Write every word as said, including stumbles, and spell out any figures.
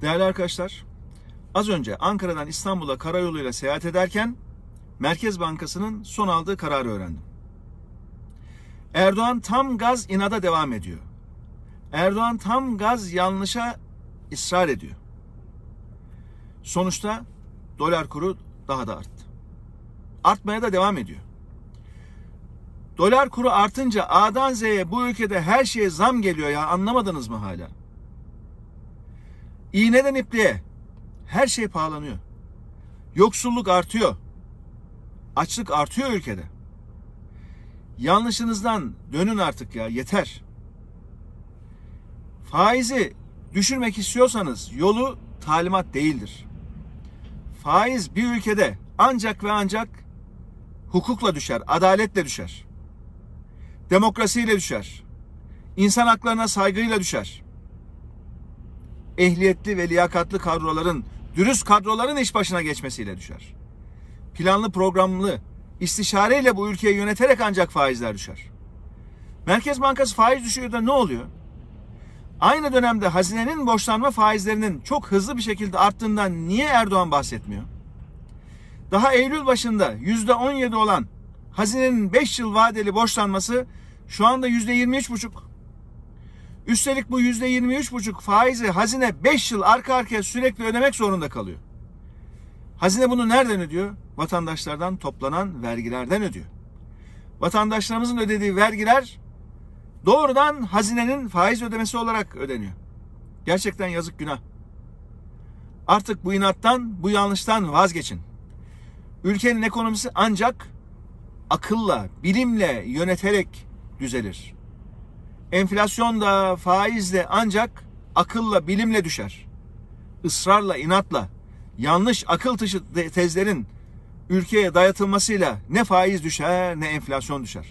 Değerli arkadaşlar, az önce Ankara'dan İstanbul'a karayoluyla seyahat ederken Merkez Bankası'nın son aldığı kararı öğrendim. Erdoğan tam gaz inada devam ediyor. Erdoğan tam gaz yanlışa ısrar ediyor. Sonuçta dolar kuru daha da arttı. Artmaya da devam ediyor. Dolar kuru artınca A'dan Z'ye bu ülkede her şeye zam geliyor ya, anlamadınız mı hala? İğneden ipliğe her şey pahalanıyor. Yoksulluk artıyor. Açlık artıyor ülkede. Yanlışınızdan dönün artık ya, yeter. Faizi düşürmek istiyorsanız yolu talimat değildir. Faiz bir ülkede ancak ve ancak hukukla düşer, adaletle düşer. Demokrasiyle düşer. İnsan haklarına saygıyla düşer. Ehliyetli ve liyakatlı kadroların, dürüst kadroların iş başına geçmesiyle düşer. Planlı programlı, istişareyle bu ülkeyi yöneterek ancak faizler düşer. Merkez Bankası faiz düşürüyor da ne oluyor? Aynı dönemde hazinenin borçlanma faizlerinin çok hızlı bir şekilde arttığından niye Erdoğan bahsetmiyor? Daha Eylül başında yüzde on yedi olan hazinenin beş yıl vadeli borçlanması şu anda yüzde yirmi üç buçuk. Üstelik bu yüzde yirmi üç buçuk faizi hazine beş yıl arka arkaya sürekli ödemek zorunda kalıyor. Hazine bunu nereden ödüyor? Vatandaşlardan toplanan vergilerden ödüyor. Vatandaşlarımızın ödediği vergiler doğrudan hazinenin faiz ödemesi olarak ödeniyor. Gerçekten yazık, günah. Artık bu inattan, bu yanlıştan vazgeçin. Ülkenin ekonomisi ancak akılla, bilimle yöneterek düzelir. Enflasyon da, faiz de ancak akılla, bilimle düşer. Israrla, inatla, yanlış akıl dışı tezlerin ülkeye dayatılmasıyla ne faiz düşer ne enflasyon düşer.